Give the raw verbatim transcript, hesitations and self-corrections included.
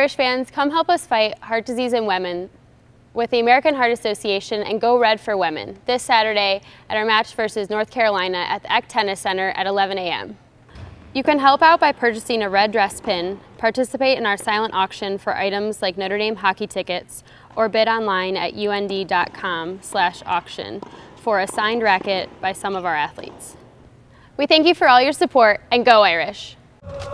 Irish fans, come help us fight heart disease in women with the American Heart Association and Go Red for Women this Saturday at our match versus North Carolina at the Eck Tennis Center at eleven A M You can help out by purchasing a red dress pin, participate in our silent auction for items like Notre Dame hockey tickets, or bid online at U N D dot com slash auction for a signed racket by some of our athletes. We thank you for all your support, and go Irish!